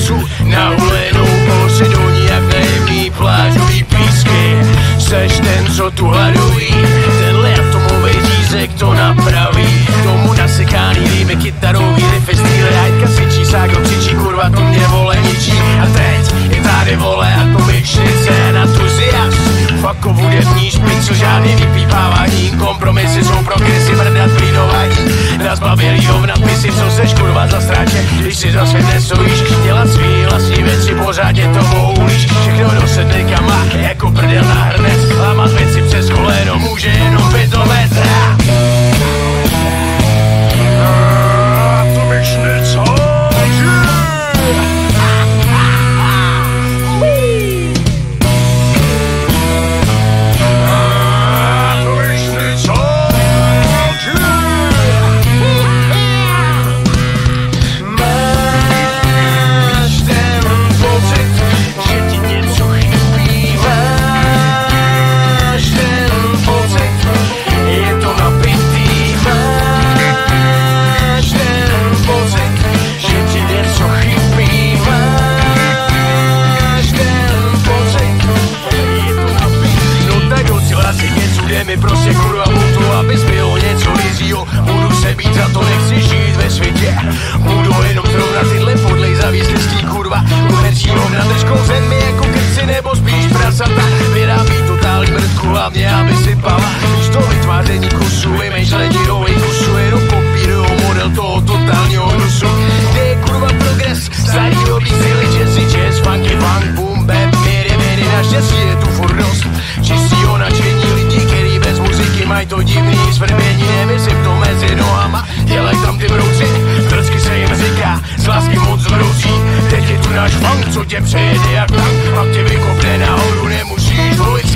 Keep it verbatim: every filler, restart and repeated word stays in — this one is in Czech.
pusu na ulenou posedou jak najemný plážový písky. Seš ten, co tu hladoví, tenhle atomový řízek to napraví. Tomu nasekáný rýmy, kytarový riffy, stýle, hajtka svičí, ságro křičí, kurva to mě vole ničí. A teď je tady vole atomičnice, entuziast, fucko hudební špicl, žádný vypípávání, kompromisy jsou progresy, mrdat klidování. Nazbavělý ho v nadpisy, co seš kurva za stráče, když si za svět nestojíš, dělat svý vlastní věci, pořádně to voulíš, všechno dosedne kam má, jako prdel na hrnec, lámat věci přes koleno, může jenom pytomec. Atomičnice. Mi prostě kurva budu, abys bylo něco vizího. Budu se být, za to nechci žít ve světě. Budu jenom zrovna tyhle podlej zavěstností kurva. Uherčí ho na držkou zemi jako krci nebo spíš prasata. Vyrábí totální mrtku, hlavně aby si pala. Víš to vytváření kusu, vymýšlení novej kusu, jenom kopírujou model toho totálního hnusu. Kde je kurva progres, starý dobrý styly, jazzy, jazz, funky, funk, boom, bap, věry, věry, naštěstí je tu furt dost. Čistýho nadšení lidí, který bez muziky mají to divný svrbění, nevěsím to mezi nohama, dělaj tam ty brouci, vždycky se jim říká, z lásky moc vroucí, teď je tu náš funk, co tě přejede jak tank, pak tě vykopne nahoru, nemusíš volit